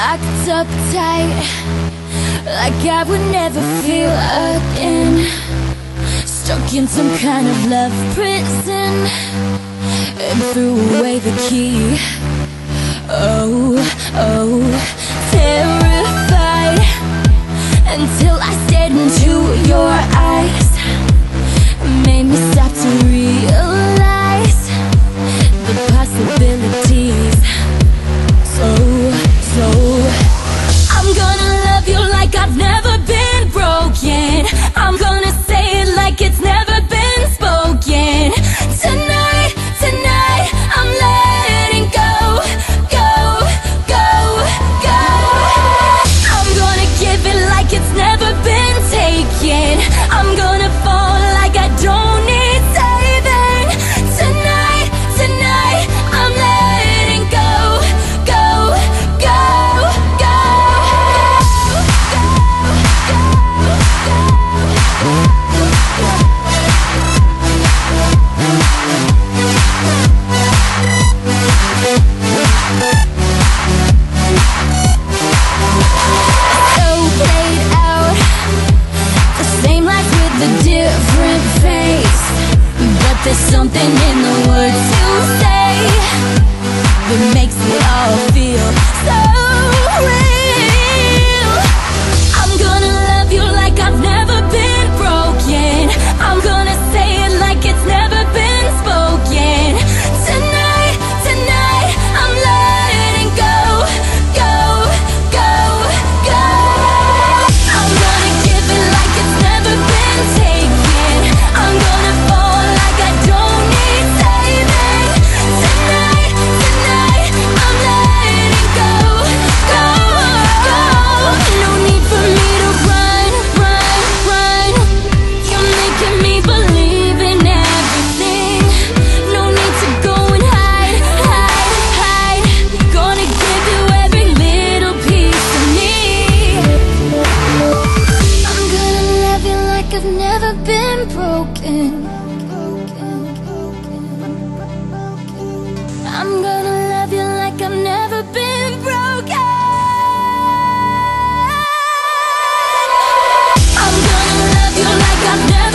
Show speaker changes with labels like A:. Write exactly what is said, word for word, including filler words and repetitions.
A: locked up tight, like I would never feel again. Stuck in some kind of love prison, and threw away the key. Oh, oh, terrified, until I stared into your eyes. Made me stop to realize the possibilities. So, so I'm gonna love you like I've never been broken. I'm gonna say it like it's never been spoken. Tonight, tonight, I'm letting go, go, go, go. I'm gonna give it like it's never been taken. I'm gonna fall like I don't need saving. Tonight, tonight, I'm letting go, go, go, go, so played out, the same life with a different face. But there's something in the words you say that makes it all feel so real. I'm gonna love you like I've never been broken. I'm gonna say it like it's never been spoken. Tonight, tonight, I'm letting go, go, go, go. I'm gonna give it like it's never been taken. I'm gonna fall like I don't need saving. Tonight, tonight, I'm letting go, go, go. No need for me to run, run, run. You're making me believe in everything. No need to go and hide, hide, hide. Gonna give you every little piece of me. I'm gonna love you like I've never been broken. I'm gonna love you like I've never been broken. I'm gonna love you like I've never